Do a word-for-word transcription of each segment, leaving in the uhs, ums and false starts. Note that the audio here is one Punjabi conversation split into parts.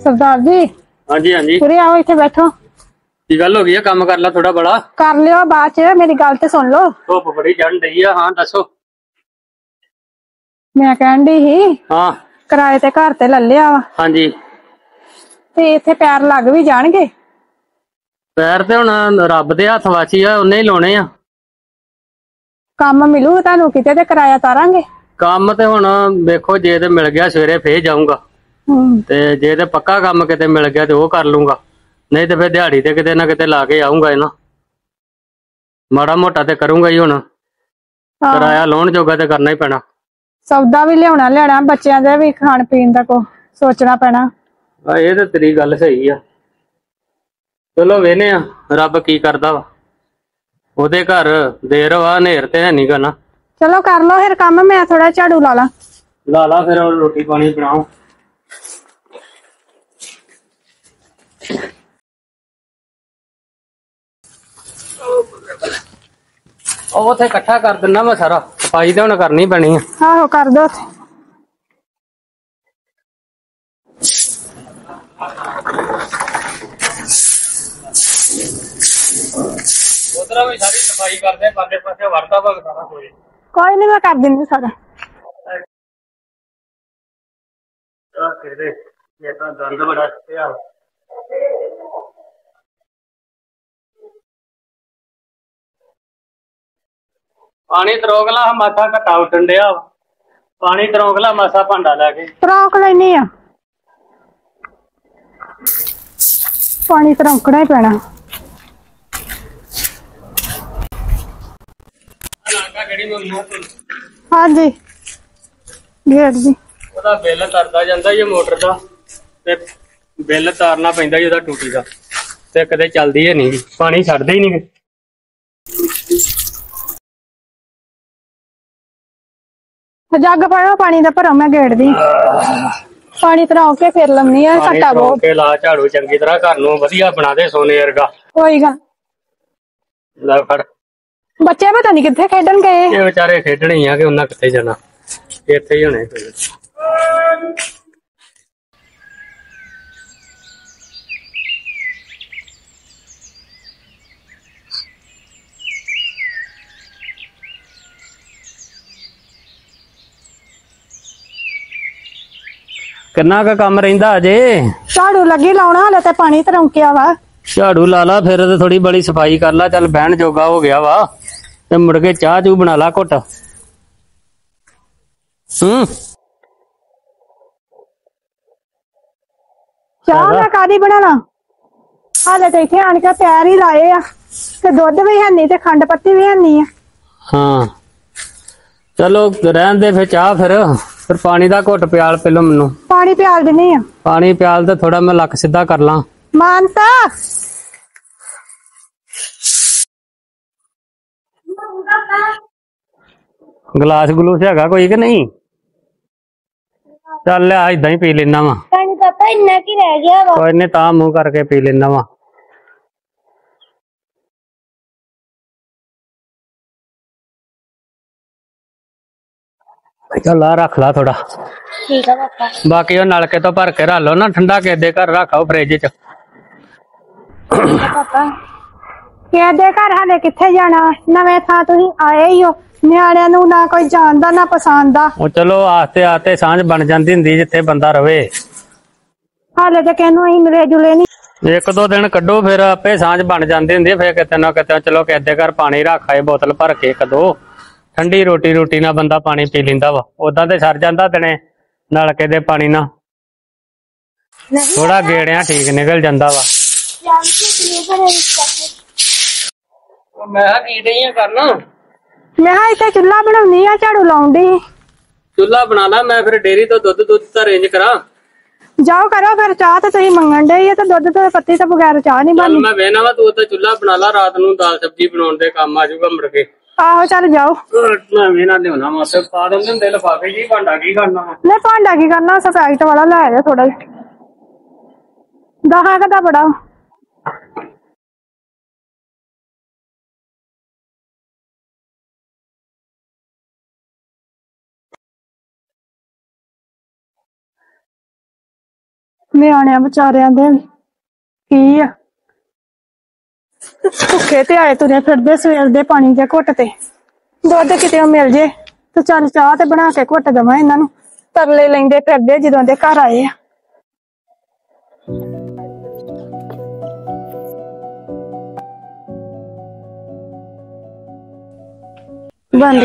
सरदार जी। हाँ जी हाँ जी। पूरे आओ इथे बैठो। की गल हो गई है? काम कर ला थोड़ा बड़ा। कर लियो बाद च, मेरी गल ते सुन लो। धुप बड़ी चढ़न रही है। हाँ दसो। मैं कहन डी ही हाँ किराए ते घर ते ले लिया वा हाँ जी। ते इथे पैर लग भी जाणगे। पैर ते हुण रब दे हत्थ वाची आ, उन्हें ही लाउणे आ। काम मिलू तुहानू किते ते किराया तारांगे। काम ते हुण देखो जे ते मिल गया सवेरे फिर जाऊंगा, ते जे ते पक्का काम किते मिल गया ते वो कर लूंगा, नहीं ते फिर दिहाड़ी ते किते ना किते ला के आऊंगा ना। माड़ा मोटा ते करूंगा ही हुण, किराया लाउण जोगा ते करना ही पैना। सौदा भी लियाउणा लियाना, बच्चों दे भी खाण पीण दा को सोचना पैना। आ ये ते तेरी गल सही आ। चलो वेने आ रब की करदा वा। ओदे घर देर वा, नेर ते है नी गा ना। चलो कर लो फिर काम, मैं थोड़ा झाड़ू ला ला। ला ला फिर रोटी पानी बनाओ। ਉਹ ਉੱਥੇ ਇਕੱਠਾ ਕਰ ਦਿੰਨਾ ਮੈਂ ਸਾਰਾ, ਸਫਾਈ ਤੇ ਹੁਣ ਕਰਨੀ ਪੈਣੀ ਆ। ਆਹੋ ਕਰ ਦੋ। ਉਧਰ ਵੀ ਸਾਰੀ ਸਫਾਈ ਕਰਦੇ, ਪਾਸੇ ਪਾਸੇ ਵੜਦਾ ਵਾ ਸਾਰਾ ਕੋਈ। ਕੋਈ ਨਹੀਂ, ਮੈਂ ਕਰ ਦਿੰਦੀ ਸਾਰਾ। ਆ ਕਿਹਦੇ ਇਹ ਤਾਂ ਗੰਦ ਬੜਾ ਪਿਆ। ਪਾਣੀ ਤਰੋਕ ਲਾ, ਮਾਥਾ ਘਟਾ ਉੱਡਣ ਡਿਆ। ਪਾਣੀ ਤਰੋਕ ਲਾ ਮਾਸਾ ਭਾਂਡਾ ਲੈ ਕੇ। ਤਰੋਕ ਲੈਣੀ ਆ, ਪਾਣੀ ਤਰੋਕਣਾ ਹੀ ਪੈਣਾ। हाँ जी गेट जी। ਉਹਦਾ ਬਿੱਲ ਤਰਦਾ ਜਾਂਦਾ ਜੀ ਮੋਟਰ ਦਾ, ਤੇ ਬਿੱਲ ਤਾਰਨਾ ਪੈਂਦਾ ਜੀ ਉਹਦਾ ਟੂਟੀ ਦਾ, ਤੇ ਕਦੇ ਚੱਲਦੀ ਹੈ ਨਹੀਂ, ਪਾਣੀ ਛੱਡਦੇ ਹੀ ਨਹੀਂ। जग पड़ो पानी दा भरो, मैं गेट दी पानी तराओ के फिर लमनी है। घटा बहुत के ला झाड़ू चंगी तरह घर नूं वधिया बना दे सोने वर्गा। कोई गल ले फड़। बच्चे पता नहीं कित्थे खेडन गए। ये बेचारे खेडने ही आ कि उन्हें कित्थे जाना, इत्थे ही होने। किन्ना का काम रहिंदा अजे? झाड़ू लगी लाउणा, हाले ते पानी तरौंकिया वा। झाड़ू ला ला फिर ते थोड़ी बड़ी सफाई कर ला, चल बहन जोगा हो गया वा, ते मुड़ के चाह चू बना ला घुट। हम्म चाह मैं कादी बनाना, हाले ते इत्थे आण के पैर ही लाए आ, ते दुध भी है नहीं ते खंड पत्ती भी है नहीं। हाँ चलो रहन दे फिर चाह, फिर फिर पानी दा घुट प्याल पहलो मैनू। पानी प्याल दिनी आ। पानी प्याल ते थोड़ा मैं लक सीधा कर ला। मानता गिलास गलूस हैगा कोई कि नहीं? चल लिया इदा ही पी लेना वा। पानी पापा इन्ना की रह गया वा। कोई नहीं, ता मुंह करके पी लेना वा। चल आ रख ला थोड़ा। ठीक है पापा। बाकी वो नलके तो भर के रख लो ना, ठंडा किसे घर रखो फ्रिज च। पापा किसे घर हाले कित्थे जाना, नवे थां तुसीं आए ही हो, नियाणियां नूं ना कोई जानदा ना पसंद आ। चलो आस्ते आस्ते सांझ बन जाती हुंदी जिथे बंदा रवे। हाले ते कहनूं असीं मिले जुले नहीं। एक दो दिन कड्डो फिर आपे सांझ बन जाती हुंदी, फिर किते ना किते चलो किसे घर पानी रख आए बोतल भर के एक दो, ठंडी रोटी रोटी ना बंदा पानी पी लैंदा वा। उदां ते सर जांदा दिने नलके दे पानी ना, थोड़ा गेड़िया ठीक निकल जांदा वा। मैं की डई करना, मैं इत्थे चुल्हा बनाउणी आ, झाड़ू लाउण डी। चूल्हा बना ला, मैं फिर डेयरी तो दुध दुध दा अरेंज करा। जाओ करो फिर, चाह तो तुसीं मंगण डे ही, ते दुध ते पत्ती तो बगैर चाह नहीं बननी। मैं वेना वा, तू उत्ते चूल्हा बना ला, रात नूं दाल सब्जी बनाउण दे काम आ जाऊगा मुड़ के। आहो चल जाओ। मैं वेना लियाउणा मासे पा दिंदे हुंदे लिफाफे जी, भांडा की करना वा। नहीं भांडा की करना, सफैक्ट वाला लै आयो थोड़ा दहा का दा बड़ा। ਨਿਆਣਿਆਂ ਵਿਚਾਰਿਆਂ ਦੇ ਕੀ ਆ, ਭੁੱਖੇ ਤੇ ਆਏ ਤੁਰੇ ਫਿਰਦੇ ਸਵੇਰ ਦੇ ਪਾਣੀ ਦੇ ਘੁੱਟ ਤੇ। ਦੁੱਧ ਕਿਤੇ ਮਿਲ ਜੇ ਤੇ ਚੱਲ ਚਾਹ ਤੇ ਬਣਾ ਕੇ ਘੁੱਟ ਦੇਵਾਂ ਇਹਨਾਂ ਨੂੰ। ਤਰਲੇ ਲੈਂਦੇ ਫਿਰਦੇ ਜਦੋਂ ਦੇ ਘਰ ਆਏ ਆ। ਬੰਦ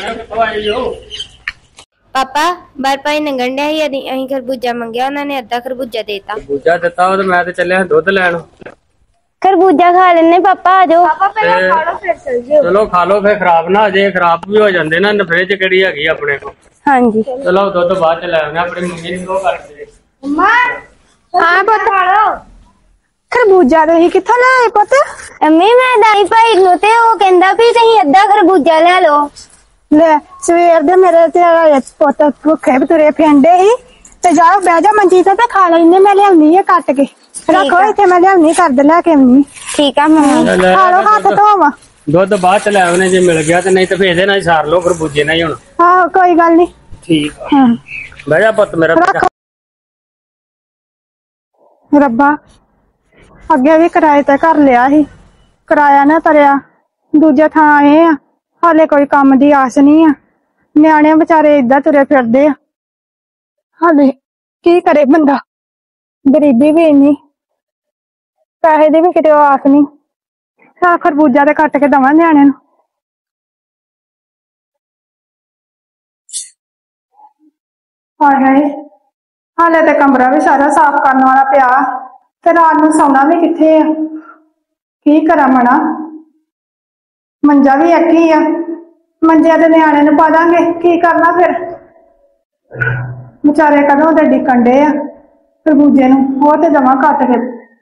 ਪਾਪਾ ਬਾਹਰ ਭਾਈ ਨੰਗਣ ਡਿਆ ਸੀ, ਅਸੀਂ ਅਸੀਂ ਖਰਬੂਜਾ ਮੰਗਿਆ, ਉਹਨਾਂ ਨੇ ਅੱਧਾ ਖਰਬੂਜਾ ਦੇਤਾ। ਖਰਬੂਜਾ ਦਿੱਤਾ ਉਹ ਤੇ ਮੈਂ ਤੇ ਚੱਲਿਆ ਦੁੱਧ ਲੈਣ। ਖਰਬੂਜਾ ਖਾ ਲੈਣੇ ਪਾਪਾ, ਆ ਜਾਓ। ਪਾਪਾ ਪਹਿਲਾਂ ਖਾ ਲਓ ਫਿਰ ਚਲ ਜਿਓ। ਚਲੋ ਖਾ ਲਓ ਫੇਰ ਖਰਾਬ ਨਾ ਹੋ ਜੇ, ਖਰਾਬ ਵੀ ਹੋ ਜਾਂਦੇ ਨਾ। ਫ੍ਰਿਜ ਕਿਹੜੀ ਹੈਗੀ ਆਪਣੇ ਕੋਲ। ਹਾਂਜੀ ਚਲੋ ਦੁੱਧ ਬਾਅਦ ਚ ਲੈ ਆਉਣਾ, ਆਪਣੀ ਮੰਮੀ ਨੂੰ ਉਹ ਕਰਦੇ। ਮੰਮਾ ਹਾਂ ਪੁੱਤ ਖਾ ਲਓ। ਖਰਬੂਜਾ ਤੇ ਹੀ ਕਿੱਥੋਂ ਲਿਆਏ ਪੁੱਤ? ਅੰਮੀ ਮੈਂ ਦਾਈ ਭਾਈ ਨੂੰ ਤੇ ਉਹ ਕਹਿੰਦਾ ਵੀ ਤੁਸੀਂ ਅੱਧਾ ਖਰਬੂਜਾ ਲੈ ਲਓ। ਲੈ ਸਵੇਰ ਦੇ ਮੇਰੇ ਤੇ ਪੁੱਤ ਭੁੱਖੇ ਤੁਰੇ ਫਿਰਦੇ ਸੀ ਤੇ ਜਾਓ ਬਹਿ ਜਾ ਮੰਜੀ ਤੇ ਤੇ ਖਾ ਲੈਨੇ। ਮੈਂ ਲਿਆਉਣੀ ਆ ਕੱਟ ਕੇ, ਰੱਖੋ ਇੱਥੇ, ਮੈਂ ਲਿਆਉਣੀ ਕਰਦ ਲੈ ਕੇ ਆਉਣੀ। ਠੀਕ ਆ ਮੰਮੀ। ਖਾ ਲਓ, ਹੱਥ ਧੋਵਾ। ਦੁੱਧ ਬਾਅਦ ਚ ਲੈ ਆਉਣੇ ਜੇ ਮਿਲ ਗਿਆ ਤੇ, ਨਹੀਂ ਤੇ ਫੇਰ ਇਹਦੇ ਨਾਲ ਹੀ ਸਾਰ ਲਓ ਖਰਬੂਜੇ ਨਾਲ ਹੀ। ਹੁਣ ਆਹੋ ਕੋਈ ਗੱਲ ਨੀ। ਠੀਕ ਆ, ਹਾਂ ਬਹਿ ਜਾ ਪੁੱਤ ਮੇਰਾ। ਰੱਖੋ। ਰੱਬਾ ਅੱਗੇ ਵੀ ਕਿਰਾਏ ਤੇ ਘਰ ਲਿਆ ਸੀ, ਕਿਰਾਇਆ ਨਾ ਤਰਿਆ। ਦੂਜੇ ਥਾਂ ਆਏ ਆ, ਹਾਲੇ ਕੋਈ ਕੰਮ ਦੀ ਆਸ ਨਹੀਂ ਆ। ਨਿਆਣੇ ਵਿਚਾਰੇ ਏਦਾਂ ਤੁਰੇ ਫਿਰਦੇ ਆ। ਹਾਲੇ ਕੀ ਕਰੇ ਬੰਦਾ, ਗਰੀਬੀ ਵੀ ਇੰਨੀ, ਪੈਸੇ ਦੀ ਵੀ ਕਿਤੇ ਆਸ ਨਹੀਂ। ਆ ਖਰਬੂਜਾ ਤੇ ਕੱਟ ਕੇ ਦਵਾਂ ਨਿਆਣਿਆਂ ਨੂੰ। ਹਾਏ ਹਾਲੇ ਤੇ ਕਮਰਾ ਵੀ ਸਾਰਾ ਸਾਫ਼ ਕਰਨ ਵਾਲਾ ਪਿਆ ਤੇ ਰਾਤ ਨੂੰ ਸੌਣਾ ਵੀ ਕਿੱਥੇ ਆ। ਕੀ ਕਰਾਂ ਮਣਾ, ਮੰਜਾ ਵੀ ਇੱਕ ਹੀ ਆ। ਮੰਜਿਆਂ ਦੇ ਨਿਆਣੇ ਨੂੰ ਪਾ ਦਾਂਗੇ, ਕੀ ਕਰਨਾ ਫਿਰ। ਵਿਚਾਰੇ ਕਦੋਂ ਦੇ ਡਿੱਕਣ ਡੇ ਆ ਖਰਬੂਜੇ ਨੂੰ, ਉਹ ਤੇ ਦਵਾਂ ਕੱਟ ਕੇ।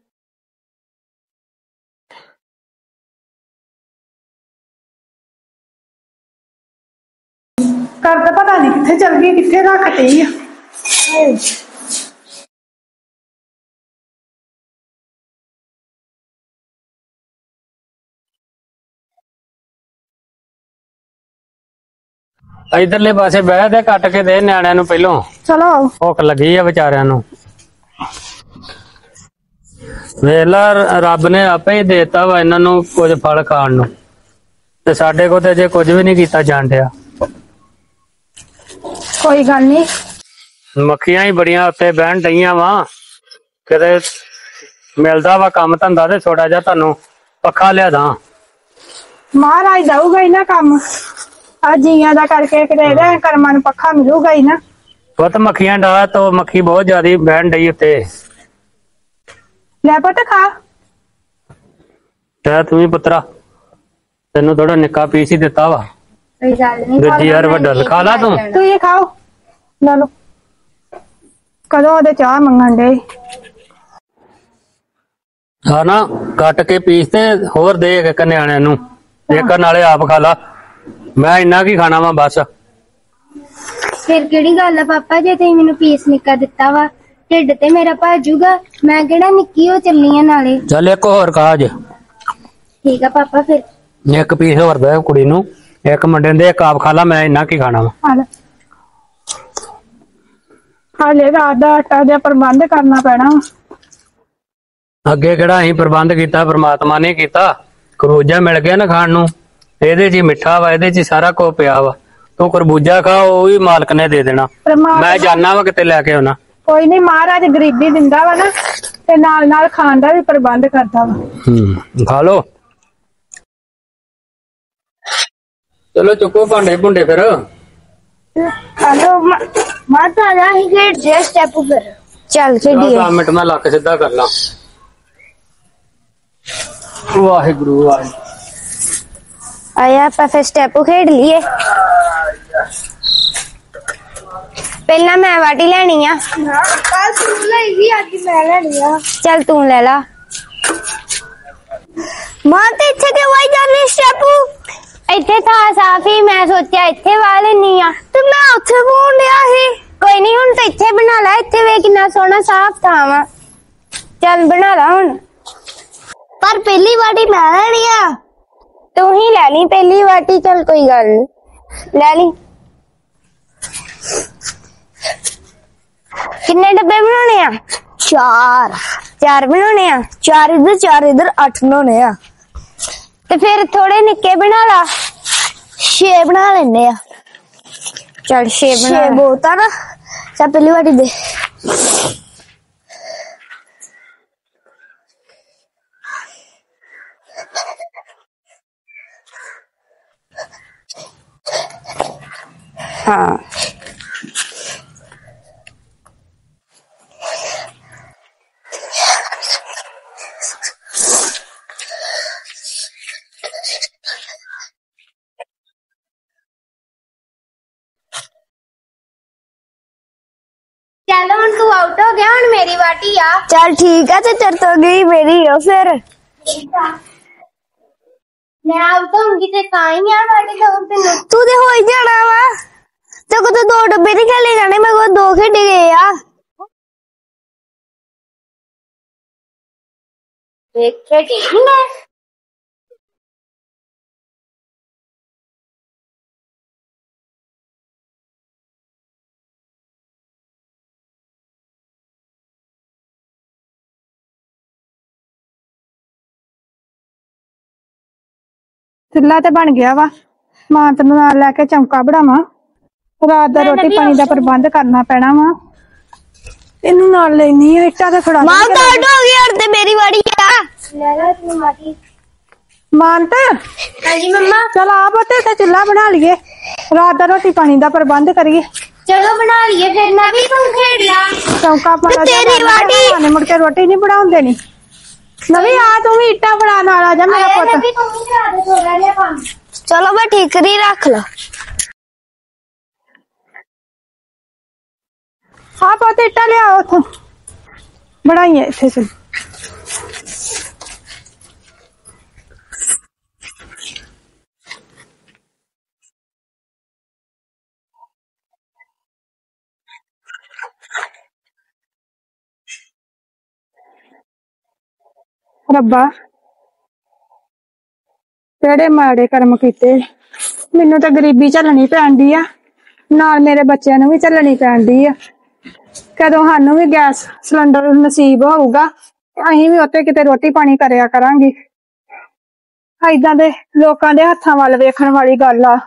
ਕਰ ਤਾਂ ਪਤਾ ਨਹੀਂ ਕਿੱਥੇ ਚਲ ਗਈ, ਕਿੱਥੇ ਰੱਖਤੀ ਆ। ਇਧਰਲੇ ਪਾਸੇ ਬਹਿ ਤੇ ਕੱਟ ਕੇ ਦੇ ਨਿਆਣਿਆਂ ਨੂੰ ਪਹਿਲੋਂ। ਚਲੋ ਭੁੱਖ ਲੱਗੀ ਆ ਵਿਚਾਰਿਆਂ ਨੂੰ। ਵੇਲਾ ਰੱਬ ਨੇ ਆਪੇ ਹੀ ਦੇਤਾ ਵਾ ਇਹਨਾਂ ਨੂੰ ਕੁਝ ਫਲ ਖਾਣ ਨੂੰ, ਤੇ ਸਾਡੇ ਕੋਲ ਤੇ ਅਜੇ ਕੁਝ ਵੀ ਨਹੀਂ ਕੀਤਾ ਜਾਣ ਡਿਆ। ਕੋਈ ਗੱਲ ਨੀ। ਮੱਖੀਆਂ ਹੀ ਬੜੀਆਂ ਉੱਤੇ ਬਹਿਣ ਡਈਆਂ ਵਾ। ਕਿਤੇ ਮਿਲਦਾ ਵਾ ਕੰਮ ਧੰਦਾ ਤੇ ਥੋੜਾ ਜਿਹਾ ਤੁਹਾਨੂੰ ਪੱਖਾ ਲਿਆ ਦਾਂ। ਮਹਾਰਾਜ ਦਊਗਾ ਹੀ ਨਾ ਕੰਮ, ਆ ਜੀਆਂ ਦਾ ਕਰਕੇ ਕਿਤੇ ਇਹਦੇ ਕਰਮਾਂ ਨੂੰ ਪੱਖਾ ਮਿਲੂਗਾ ਹੀ ਨਾ। ਪੁੱਤ ਮੱਖੀਆਂ ਡਾ ਤੋਂ ਮੱਖੀ ਬਹੁਤ ਜ਼ਿਆਦਾ ਬਹਿਣ ਡਈ ਉੱਤੇ। ਲੈ ਪੁੱਤ ਖਾ। ਤੇ ਤੂੰ ਵੀ ਪੁੱਤਰਾ, ਤੈਨੂੰ ਥੋੜਾ ਨਿੱਕਾ ਪੀਸ ਹੀ ਦਿੱਤਾ ਵਾ। ਕੋਈ ਗੱਲ ਨਹੀਂ, ਦੂਜੀ ਯਾਰ ਵੱਡਾ ਖਾ ਲਾ ਤੂੰ। ਤੂੰ ਇਹ ਖਾਓ, ਲੈ ਲਓ। ਕਦੋਂ ਉਹਦੇ ਚਾਹ ਮੰਗਣ ਡੇ। ਹਾਂ ਨਾ ਕੱਟ ਕੇ ਪੀਸ ਤੇ ਹੋਰ ਦੇ ਇੱਕ ਨਿਆਣਿਆਂ ਨੂੰ, ਇੱਕ ਨਾਲੇ ਆਪ ਖਾ ਲਾ। ਮੈਂ ਇੰਨਾ ਕੀ ਖਾਣਾ ਵਾ ਬਸ। ਫਿਰ ਕਿਹੜੀ ਗੱਲ ਆ ਪਾਪਾ, ਜੇ ਤੁਸੀਂ ਮੈਨੂੰ ਪੀਸ ਨਿੱਕਾ ਦਿੱਤਾ ਵਾ, ਢਿੱਡ ਤੇ ਮੇਰਾ ਭਾਜੂਗਾ। ਮੈਂ ਕਿਹੜਾ ਨਿੱਕੀ ਹੋ ਚੱਲੀ ਆ ਨਾਲੇ। ਚੱਲ ਇੱਕ ਹੋਰ ਖਾ ਅੱਜ। ਠੀਕ ਆ ਪਾਪਾ ਫਿਰ। ਇੱਕ ਪੀਸ ਹੋਰ ਦੇ ਕੁੜੀ ਨੂੰ, ਇੱਕ ਮੁੰਡੇ ਦੇ, ਇੱਕ ਆਪ ਖਾ ਲਾ। ਮੈਂ ਇੰਨਾ ਕੀ ਖਾਣਾ ਵਾ। ਹਾਲੇ ਰਾਤ ਦਾ ਆਟਾ ਦਾ ਪ੍ਰਬੰਧ ਕਰਨਾ ਪੈਣਾ। ਅੱਗੇ ਕਿਹੜਾ ਅਸੀਂ ਪ੍ਰਬੰਧ ਕੀਤਾ, ਪ੍ਰਮਾਤਮਾ ਨੇ ਕੀਤਾ। ਖਰਬੂਜਾ ਮਿਲ ਗਿਆ ਨਾ ਖਾਣ ਨੂੰ, ਇਹਦੇ ਚ ਹੀ ਮਿੱਠਾ ਵਾ, ਇਹਦੇ ਚ ਹੀ ਸਾਰਾ ਕੁਝ ਪਿਆ ਵਾ। ਤੂੰ ਖਰਬੂਜਾ ਖਾ, ਉਹ ਵੀ ਮਾਲਕ ਨੇ ਦੇ ਦੇਣਾ। ਮੈਂ ਜਾਣਾ ਵਾ ਕਿਤੇ ਲੈ ਕੇ ਆਉਣਾ। ਕੋਈ ਨੀ, ਮਹਾਰਾਜ ਗਰੀਬੀ ਦਿੰਦਾ ਵਾ ਨਾ, ਤੇ ਨਾਲ ਨਾਲ ਖਾਣ ਦਾ ਵੀ ਪ੍ਰਬੰਧ ਕਰਦਾ ਵਾ। ਹੂੰ ਖਾ ਲੋ। ਚਲੋ ਚੁੱਕੋ ਭਾਂਡੇ ਭੁੰਡੇ ਫਿਰ। ਹਲੋ ਮਾਤਾ ਆ ਹੀ ਗੇਟ ਜੇ ਸਟੈਪ ਉੱਪਰ ਚੱਲ ਚੱਲੀਏ। ਦਸ ਮਿੰਟ ਮੈਂ ਲੱਕ ਸਿੱਧਾ ਕਰ ਲਾਂ। ਵਾਹਿਗੁਰੂ ਵਾਹਿਗੁਰੂ। ਆਇਆ ਆਪਾਂ ਫਿਰ ਸਟੈਪ ਖੇਡ ਲਈਏ। ਪਹਿਲਾਂ ਮੈਂ ਵਾਟੀ ਲੈਣੀ ਆ। ਕੱਲ ਤੂੰ ਲਈ ਸੀ, ਅੱਜ ਮੈਂ ਲੈਣੀ ਆ। ਚੱਲ ਤੂੰ ਲੈ ਲਾ। ਮਾਂ ਤੇ ਇੱਥੇ ਤੇ ਵਾਈ ਜਾਂਦੀ ਸਟੈਪ। ਇੱਥੇ ਤਾਂ ਸਾਫ ਹੀ, ਮੈਂ ਸੋਚਿਆ ਇੱਥੇ ਵਾ ਲੈਣੀ ਆ ਤੇ ਮੈਂ ਉੱਥੇ ਬੋਣ ਡਿਆ ਸੀ। ਕੋਈ ਨਹੀਂ, ਹੁਣ ਤਾਂ ਇੱਥੇ ਬਣਾ ਲੈ। ਇੱਥੇ ਵੇ ਕਿੰਨਾ ਸੋਹਣਾ ਸਾਫ ਥਾਂ ਵਾ। ਚੱਲ ਬਣਾ ਲਾ ਹੁਣ। ਪਰ ਪਹਿਲੀ ਵਾਟੀ ਮੈਂ ਲੈਣੀ ਆ। ਤੂੰ ਹੀ ਲੈ ਲਈ ਪਹਿਲੀ ਵਾਟੀ। ਚੱਲ ਕੋਈ ਗੱਲ ਨੀ, ਲੈ ਲਈ। ਕਿੰਨੇ ਡੱਬੇ ਬਣਾਉਣੇ ਆ? चार चार बनाने आ चार इधर चार इधर अठ बनाने आ ते फिर थोड़े निक्के बना ला छे बना लेने आ चल छे बना छे बहुत आ ना चल पहली बारी दे हाँ चल हुन तू आउट हो गया हुन मेरी बाटी आ चल ठीक है ते तेरे तो गई मेरी हो फिर मैं आउट होंगी ते ताई आ बाटी दूं तेनू तू ते हो ही जाना वा ते को तो दो डब्बे नहीं खेले जाने मेरे को दो खेडे गए आ एक खेडी नहीं ਚੁੱਲਾ ਤੇ ਬਣ ਗਿਆ ਵਾ ਮਾਂ ਤੈਨੂੰ ਨਾਲ ਲੈ ਕੇ ਚੌਂਕਾ ਬਣਾਵਾਂ ਰਾਤ ਦਾ ਰੋਟੀ ਪਾਣੀ ਦਾ ਪ੍ਰਬੰਧ ਕਰਨਾ ਪੈਣਾ ਵਾ ਇਹਨੂੰ ਨਾਲ ਲੈਣੀ ਆ ਇੱਟਾਂ ਤੇ ਖੜਾ ਮਾਂ ਕਾਟ ਹੋ ਗਈ और ते मेरी बारी आ ले ले अपनी माटी ਮਾਨਤ हां जी मम्मा ਚਲ ਆ ਬਤੇ ਤੇ ਚੁੱਲਾ ਬਣਾ ਲਈਏ ਰਾਤ ਦਾ ਰੋਟੀ ਪਾਣੀ ਦਾ ਪ੍ਰਬੰਧ ਕਰੀਏ चलो बना लिए फिर मैं भी तुम खेल ला ਚੌਂਕਾ ਪਾਣਾ तेरी बाटी ਨੇ ਮੁੜ ਕੇ ਰੋਟੀ ਨਹੀਂ ਬਣਾਉਂਦੇ ਨਹੀਂ नवी आ तू भी इट्टा बड़ा नाल आ जा मेरा पुत्त चलो मैं ठीकरी रख लो हाँ पुत्त इट्टा ले आओ उथों बनाइए इत्थे चल रब्बा ਕਿਹੜੇ ਮਾੜੇ ਕਰਮ ਕੀਤੇ ਮੈਨੂੰ ਤਾਂ ਗਰੀਬੀ ਝੱਲਣੀ ਪੈਂਦੀ ਆ ਨਾਲ ਮੇਰੇ ਬੱਚਿਆਂ ਨੂੰ ਵੀ ਝੱਲਣੀ ਪੈਂਦੀ ਆ ਕਦੋਂ ਸਾਨੂੰ ਵੀ ਗੈਸ ਸਿਲੰਡਰ ਨਸੀਬ ਹੋਊਗਾ ਅਸੀਂ ਵੀ ਉੱਤੇ ਕਿਤੇ ਰੋਟੀ ਪਾਣੀ ਕਰਿਆ ਕਰਾਂਗੇ ਏਦਾਂ ਦੇ ਲੋਕਾਂ ਦੇ ਹੱਥਾਂ ਵੱਲ ਵੇਖਣ ਵਾਲੀ ਗੱਲ ਆ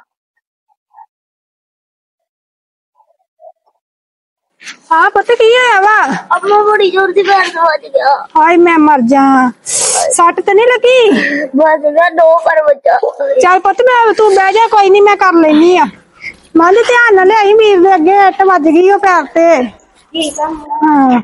हाँ पुत्त की होया वा अम्मा बड़ी जोर से पैर दबा गया हाय मैं मर जा सट तो नहीं लगी बस मैं दो पर बचा चल पुत्त मैं तू बह जा कोई नहीं मैं कर लेनी आ माली ध्यान नाल ले आई वीर दे अगे इट वज गई ओ पैर ते ठीक है हां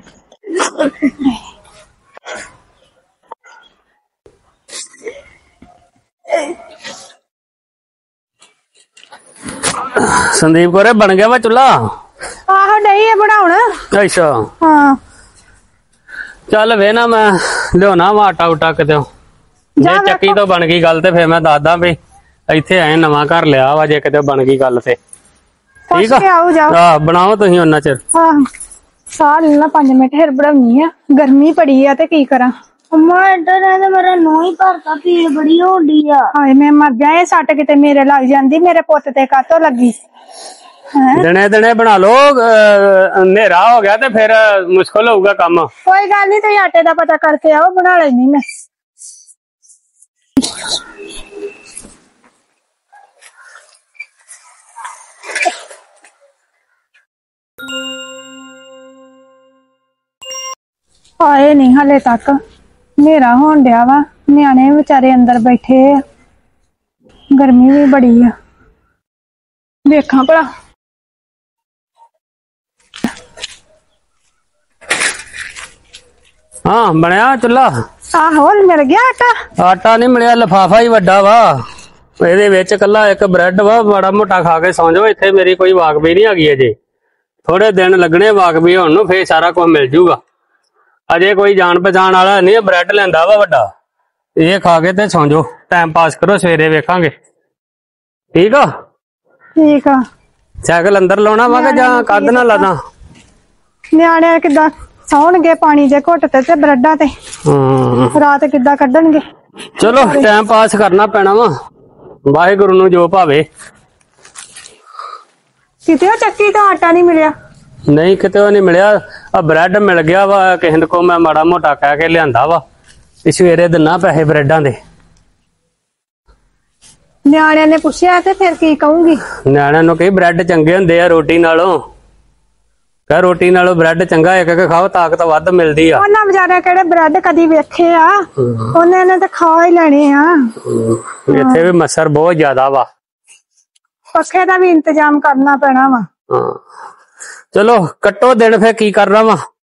संदीप कोरे बन गया वा चूल्हा आहो नहीं है बनाउण अच्छा हां चल वे ना मैं लियोना वा आटा उटा किते जे ਚੱਕੀ ਤੋਂ ਬਣ ਗਈ ਗੱਲ ਤੇ ਫੇਰ ਮੈਂ ਦੱਸਦਾ ਵੀ ਇੱਥੇ ਆਏ ਨਵਾਂ ਘਰ ਲਿਆ ਵਾ ਜੇ ਕਿਤੇ ਬਣ ਗਈ ਗੱਲ ਤੇ ਠੀਕ ਆ ਆਓ ਜਾਓ ਹਾਂ ਬਣਾਓ ਤੁਸੀਂ ਉਹਨਾਂ ਚਿਰ ਹਾਂ ਸਾਹ ਲੈਣਾ पाँच मिनट ਫਿਰ ਬਣਾਉਣੀ ਆ ਗਰਮੀ ਬੜੀ ਆ ਤੇ ਕੀ ਕਰਾਂ अम्मा इधर है तो मेरा नोह ही भरता भीड़ बड़ी होती है ਹਾਏ ਮੈਂ ਮਰ ਜਾ ਇਹ ਸੱਟ ਕਿਤੇ ਮੇਰੇ ਲੱਗ ਜਾਂਦੀ ਮੇਰੇ ਪੁੱਤ ਤੇ ਕਾਤੋਂ ਲੱਗੀ ਦਿਨੇ ਦਿਨੇ ਬਣਾ ਲੋ ਹਨੇਰਾ ਹੋ ਗਿਆ ਤੇ ਫਿਰ ਮੁਸ਼ਕਲ ਹੋਊਗਾ ਕੰਮ ਕੋਈ ਗੱਲ ਨਹੀਂ ਤੁਸੀਂ ਆਟੇ ਦਾ ਪਤਾ ਕਰਕੇ ਆਓ ਬਣਾ ਲੈਣੀ ਮੈਂ ਆਏ ਨਹੀਂ ਹਲੇ ਤੱਕ ਹਨੇਰਾ ਹੋਣ ਡਿਆ ਵਾ ਨਿਆਣੇ ਵਿਚਾਰੇ ਅੰਦਰ ਬੈਠੇ ਆ ਗਰਮੀ ਵੀ ਬੜੀ ਆ ਵੇਖਾਂ ਭਲਾ ਹਾਂ ਬਣਿਆ ਚੁੱਲਾ ਆਹੋ ਮਿਲ ਗਿਆ ਆਟਾ ਆਟਾ ਨਹੀਂ ਮਿਲਿਆ ਲਿਫਾਫਾ ਹੀ ਵੱਡਾ ਵਾ ਇਹਦੇ ਵਿੱਚ ਕੱਲਾ ਇੱਕ ਬ੍ਰੈਡ ਵਾ ਮਾੜਾ ਮੋਟਾ ਖਾ ਕੇ ਸੌਂ ਜਾਓ ਇੱਥੇ ਮੇਰੀ ਕੋਈ ਵਾਕਬੀ ਨਹੀਂ ਹੈਗੀ ਅਜੇ ਥੋੜੇ ਦਿਨ ਲੱਗਣੇ ਵਾਕਬੀ ਹੋਣ ਨੂੰ ਫੇਰ ਸਾਰਾ ਕੁਝ ਮਿਲ ਜੂਗਾ ਅਜੇ ਕੋਈ ਜਾਣ ਪਛਾਣ ਵਾਲਾ ਨਹੀਂ ਬ੍ਰੈਡ ਲੈਂਦਾ ਵਾ ਵੱਡਾ ਇਹ ਖਾ ਕੇ ਤੇ ਸੌਂ ਜਾਓ ਟਾਈਮ ਪਾਸ ਕਰੋ ਸਵੇਰੇ ਵੇਖਾਂਗੇ ਠੀਕ ਆ ਠੀਕ ਆ ਸਾਈਕਲ ਅੰਦਰ ਲਾਉਣਾ ਵਾ ਕਿ ਜਾਂ ਕੱਢ ਨਾ ਲਾਦਾ ਨਿਆਣੇ ਕਿੱਦਾਂ ਸੌਣਗੇ ਪਾਣੀ ਦੇ ਘੁੱਟ ਤੇ ਤੇ ਬ੍ਰੈਡਾਂ ਤੇ ਹਾਂ ਰਾਤ ਕਿੱਦਾਂ ਕੱਢਣਗੇ ਚਲੋ ਟਾਈਮ ਪਾਸ ਕਰਨਾ ਪੈਣਾ ਵਾ ਵਾਹਿਗੁਰੂ ਨੂੰ ਜੋ ਭਾਵੇ ਕਿਤੇ ਉਹ ਚੱਕੀ ਤੋਂ ਆਟਾ ਨਹੀਂ ਮਿਲਿਆ ਨਹੀਂ ਕਿਤੇ ਨਹੀਂ ਮਿਲਿਆ ਆ ਬ੍ਰੈਡ ਮਿਲ ਗਿਆ ਵਾ ਕਿਸੇ ਕੋ, ਮੈਂ ਮਾੜਾ ਮੋਟਾ ਕਹਿ ਕੇ ਲਿਆਂਦਾ ਵਾ ਤੇ ਸਵੇਰੇ ਦਿਨਾ ਪੈਸੇ ਬ੍ਰੈਡਾਂ ਦੇ। ਨਿਆਣਿਆਂ ਨੇ ਪੁੱਛਿਆ ਤੇ ਫਿਰ ਕੀ ਕਹੂੰਗੀ? ਨਿਆਣਿਆਂ ਨੂੰ ਕਹੀ ਬ੍ਰੈਡ ਚੰਗੇ ਹੁੰਦੇ ਆ ਰੋਟੀ ਨਾਲੋਂ, ਕਹ ਰੋਟੀ ਨਾਲੋਂ ਬ੍ਰੈਡ ਚੰਗਾ, ਇੱਕ ਇੱਕ ਖਾਓ ਤਾਕਤ ਵੱਧ ਮਿਲਦੀ ਆ। ਉਹਨਾਂ ਵਿਚਾਰਿਆਂ ਕਿਹੜੇ ਬ੍ਰੈਡ ਕਦੀ ਵੇਖੇ ਆ, ਉਹਨਾਂ ਨੇ ਤਾਂ ਖਾ ਹੀ ਲੈਣੇ ਆ। ਇੱਥੇ ਵੀ ਮੱਛਰ ਬਹੁਤ ਜ਼ਿਆਦਾ ਵਾ, ਪੱਖੇ ਦਾ ਵੀ ਇੰਤਜ਼ਾਮ ਕਰਨਾ ਪੈਣਾ ਵਾ। ਹਾਂ ਚਲੋ ਕੱਟੋ ਦਿਨ, ਫੇਰ ਕੀ ਕਰਨਾ ਵਾ।